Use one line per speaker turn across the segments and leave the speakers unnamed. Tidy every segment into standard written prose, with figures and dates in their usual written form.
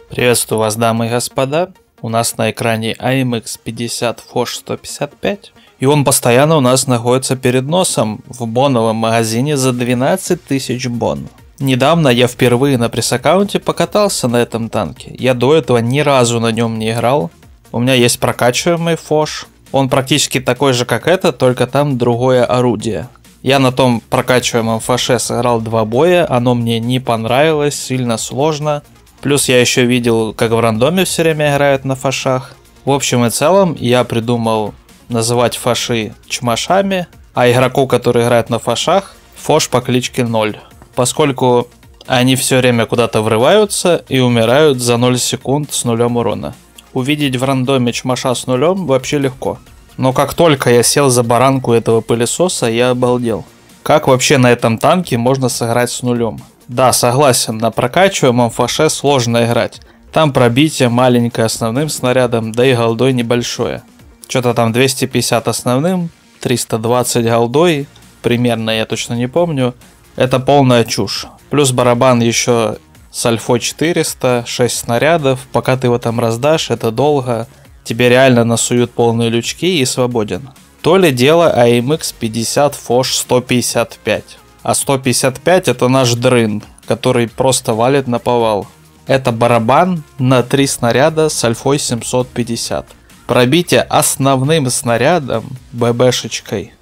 Приветствую вас, дамы и господа. У нас на экране AMX 50 Foch 155. И он постоянно у нас находится перед носом в боновом магазине за 12 тысяч бон. Недавно я впервые на пресс-аккаунте покатался на этом танке. Я до этого ни разу на нем не играл. У меня есть прокачиваемый Foch. Он практически такой же, как этот, только там другое орудие. Я на том прокачиваемом Фоше сыграл 2 боя. Оно мне не понравилось, сильно сложно. Плюс я еще видел, как в рандоме все время играют на фошах. В общем и целом, я придумал называть фоши чмошами, а игроку, который играет на фошах, фош по кличке 0. Поскольку они все время куда-то врываются и умирают за 0 секунд с нулем урона. Увидеть в рандоме чмоша с нулем вообще легко. Но как только я сел за баранку этого пылесоса, я обалдел. Как вообще на этом танке можно сыграть с нулем? Да, согласен, на прокачиваемом фоше сложно играть. Там пробитие маленькое основным снарядом, да и голдой небольшое. Что-то там 250 основным, 320 голдой, примерно, я точно не помню. Это полная чушь. Плюс барабан еще с альфой 400, 6 снарядов. Пока ты его там раздашь, это долго. Тебе реально насуют полные лючки и свободен. То ли дело AMX 50 Foch 155. А 155 это наш дрын, который просто валит на повал. Это барабан на 3 снаряда с альфой 750. Пробитие основным снарядом ББшечкой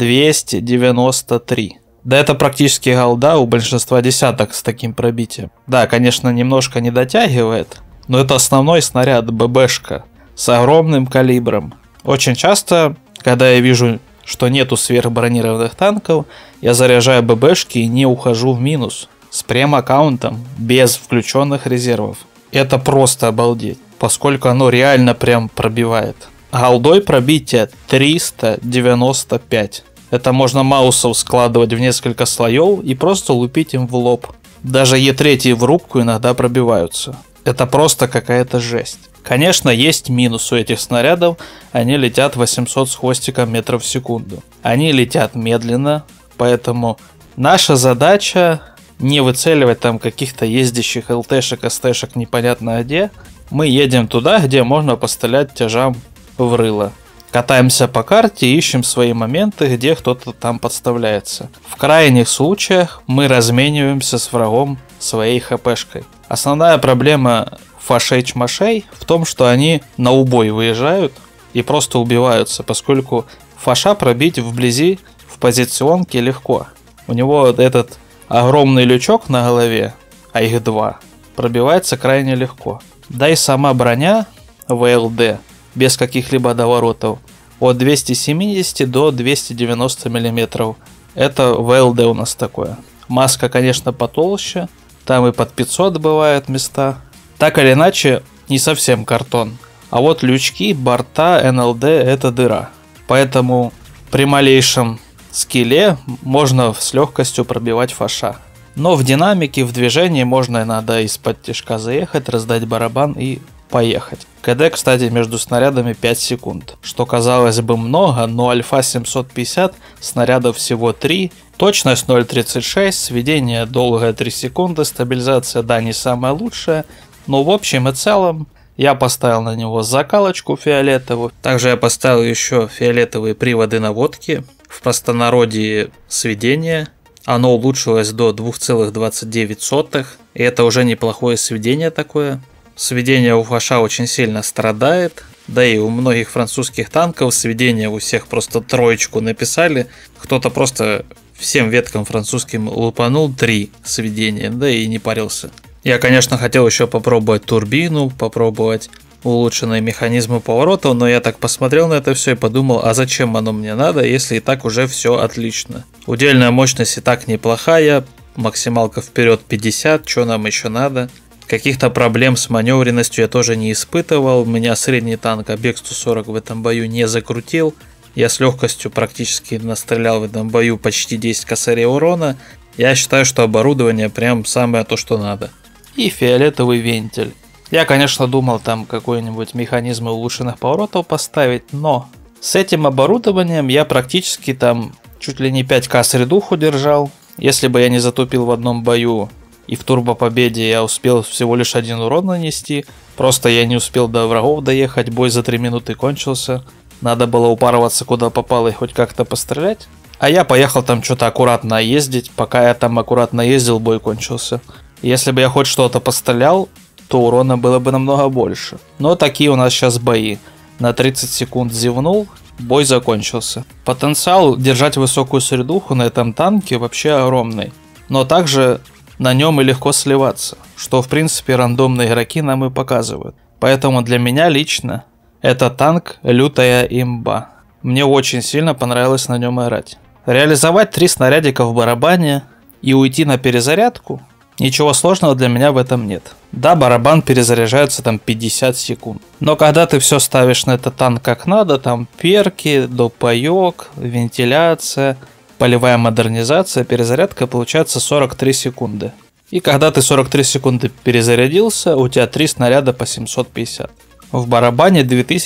293. Да это практически голда у большинства десяток с таким пробитием. Да, конечно, немножко не дотягивает, но это основной снаряд ББшка с огромным калибром. Очень часто, когда я вижу, что нету сверхбронированных танков, я заряжаю ББшки и не ухожу в минус. С прем-аккаунтом, без включенных резервов. Это просто обалдеть, поскольку оно реально прям пробивает. Голдой пробитие 395. Это можно маусов складывать в несколько слоев и просто лупить им в лоб. Даже Е3 в рубку иногда пробиваются. Это просто какая-то жесть. Конечно, есть минус у этих снарядов, они летят 800 с хвостиком метров в секунду. Они летят медленно, поэтому наша задача не выцеливать там каких-то ездящих ЛТшек, СТшек непонятно где. Мы едем туда, где можно пострелять тяжам в рыло. Катаемся по карте и ищем свои моменты, где кто-то там подставляется. В крайних случаях мы размениваемся с врагом своей хпшкой. Основная проблема фошей-чмошей в том, что они на убой выезжают и просто убиваются, поскольку фоша пробить вблизи в позиционке легко. У него этот огромный лючок на голове, а их 2, пробивается крайне легко. Да и сама броня ВЛД без каких-либо доворотов от 270 до 290 мм. Это ВЛД у нас такое. Маска, конечно, потолще, там и под 500 бывают места. Так или иначе, не совсем картон. А вот лючки, борта, НЛД это дыра. Поэтому при малейшем скилле можно с легкостью пробивать фоша. Но в динамике, в движении можно иногда из-под тишка заехать, раздать барабан и поехать. КД, кстати, между снарядами 5 секунд. Что казалось бы много, но альфа 750, снарядов всего 3. Точность 0.36, сведение долгое 3 секунды, стабилизация, да, не самая лучшая. Но в общем и целом я поставил на него закалочку фиолетовую. Также я поставил еще фиолетовые приводы наводки. В простонародье сведение. Оно улучшилось до 2,29. И это уже неплохое сведение такое. Сведение у фоша очень сильно страдает. Да и у многих французских танков сведение у всех просто 3 написали. Кто-то просто всем веткам французским лупанул 3 сведения, да и не парился. Я, конечно, хотел еще попробовать турбину, попробовать улучшенные механизмы поворотов, но я так посмотрел на это все и подумал, а зачем оно мне надо, если и так уже все отлично. Удельная мощность и так неплохая, максималка вперед 50, что нам еще надо. Каких-то проблем с маневренностью я тоже не испытывал, у меня средний танк Объект 140 в этом бою не закрутил. Я с легкостью практически настрелял в этом бою почти 10 косарей урона. Я считаю, что оборудование прям самое то, что надо. И фиолетовый вентиль. Я, конечно, думал там какой-нибудь механизм улучшенных поворотов поставить, но с этим оборудованием я практически там чуть ли не 5К средуху держал. Если бы я не затупил в одном бою И в турбопобеде я успел всего лишь 1 урон нанести. Просто я не успел до врагов доехать, бой за 3 минуты кончился. Надо было упарываться куда попало и хоть как-то пострелять. А я поехал там что-то аккуратно ездить. Пока я там аккуратно ездил, бой кончился. Если бы я хоть что-то пострелял, то урона было бы намного больше. Но такие у нас сейчас бои. На 30 секунд зевнул, бой закончился. Потенциал держать высокую средуху на этом танке вообще огромный. Но также на нем и легко сливаться, что в принципе рандомные игроки нам и показывают. Поэтому для меня лично это танк лютая имба. Мне очень сильно понравилось на нем играть. Реализовать 3 снарядика в барабане и уйти на перезарядку, ничего сложного для меня в этом нет. Да, барабан перезаряжается там 50 секунд. Но когда ты все ставишь на этот танк как надо, там перки, допаёк, вентиляция, полевая модернизация, перезарядка получается 43 секунды. И когда ты 43 секунды перезарядился, у тебя 3 снаряда по 750. В барабане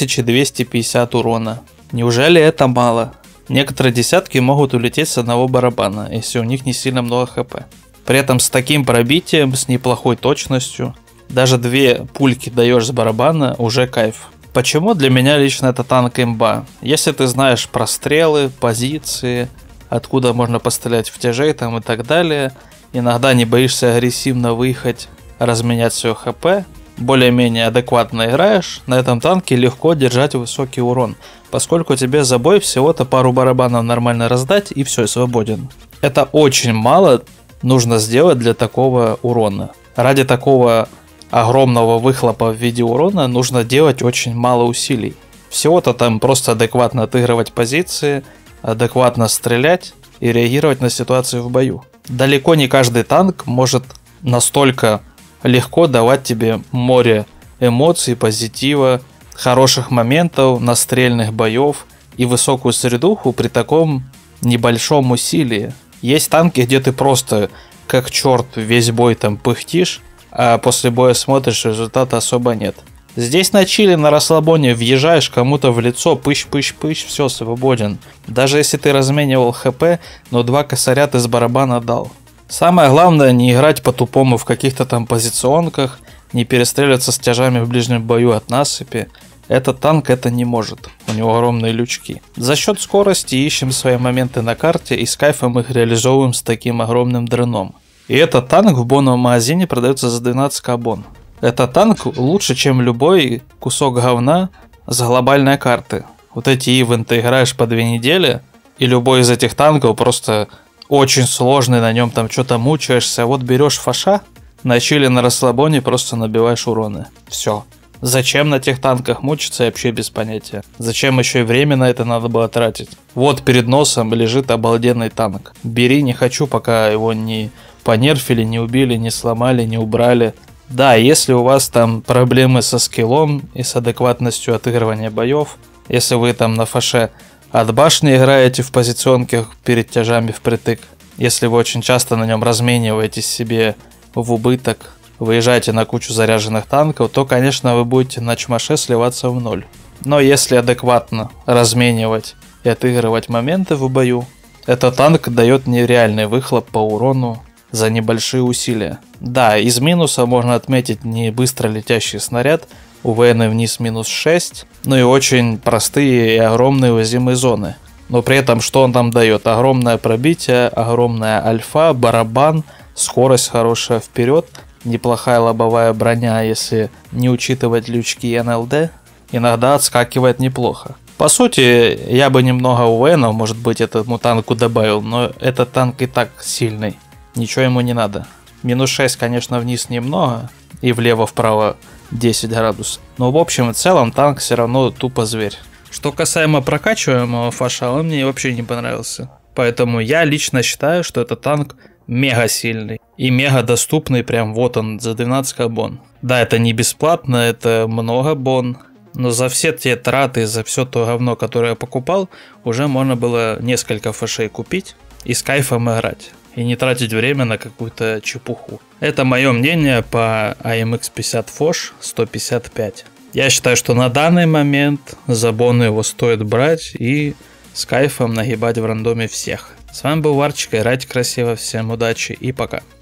2250 урона. Неужели это мало? Некоторые десятки могут улететь с одного барабана, если у них не сильно много хп. При этом с таким пробитием, с неплохой точностью, даже 2 пульки даешь с барабана, уже кайф. Почему для меня лично это танк имба? Если ты знаешь прострелы, позиции, откуда можно пострелять в тяжей там и так далее, иногда не боишься агрессивно выехать, разменять свое хп, более-менее адекватно играешь, на этом танке легко держать высокий урон, поскольку тебе за бой всего-то пару барабанов нормально раздать и все, свободен. Это очень мало нужно сделать для такого урона. Ради такого огромного выхлопа в виде урона нужно делать очень мало усилий. Всего-то там просто адекватно отыгрывать позиции, адекватно стрелять и реагировать на ситуацию в бою. Далеко не каждый танк может настолько легко давать тебе море эмоций, позитива, хороших моментов, настрельных боев и высокую средуху при таком небольшом усилии. Есть танки, где ты просто как черт весь бой там пыхтишь, а после боя смотришь, результата особо нет. Здесь на чиле, на расслабоне въезжаешь кому-то в лицо, пыщ-пыщ-пыщ, все, свободен. Даже если ты разменивал хп, но 2 косаря ты с барабана дал. Самое главное не играть по-тупому в каких-то там позиционках, не перестреливаться с тяжами в ближнем бою от насыпи. Этот танк это не может, у него огромные лючки. За счет скорости ищем свои моменты на карте и с кайфом их реализовываем с таким огромным дроном. И этот танк в боновом магазине продается за 12 бон. Этот танк лучше, чем любой кусок говна с глобальной карты. Вот эти ивенты играешь по 2 недели, и любой из этих танков просто очень сложный, на нем там что-то мучаешься. Вот берешь фаша, на чиле на расслабоне просто набиваешь уроны. Все. Зачем на тех танках мучиться, я вообще без понятия. Зачем еще и время на это надо было тратить? Вот перед носом лежит обалденный танк. Бери, не хочу, пока его не понерфили, не убили, не сломали, не убрали. Да, если у вас там проблемы со скиллом и с адекватностью отыгрывания боев, если вы там на фаше от башни играете в позиционках перед тяжами впритык, если вы очень часто на нем размениваете себе в убыток, выезжаете на кучу заряженных танков, то, конечно, вы будете на чмаше сливаться в ноль. Но если адекватно разменивать и отыгрывать моменты в бою, этот танк дает нереальный выхлоп по урону за небольшие усилия. Да, из минуса можно отметить не быстро летящий снаряд, УВН вниз минус 6, ну и очень простые и огромные уязвимые зоны. Но при этом что он там дает? Огромное пробитие, огромная альфа, барабан, скорость хорошая вперед, неплохая лобовая броня, если не учитывать лючки и НЛД, иногда отскакивает неплохо. По сути, я бы немного УВНов, может быть, этому танку добавил, но этот танк и так сильный, ничего ему не надо. Минус 6, конечно, вниз немного, и влево-вправо 10 градусов, но в общем и целом танк все равно тупо зверь. Что касаемо прокачиваемого фаша, он мне вообще не понравился. Поэтому я лично считаю, что этот танк мега сильный и мега доступный, прям вот он за 12 бон. Да, это не бесплатно, это много бон, но за все те траты, за все то говно, которое я покупал, уже можно было несколько фашей купить и с кайфом играть. И не тратить время на какую-то чепуху. Это мое мнение по AMX 50 Foch 155. Я считаю, что на данный момент за боны его стоит брать и с кайфом нагибать в рандоме всех. С вами был Варчик, играйте красиво, всем удачи и пока.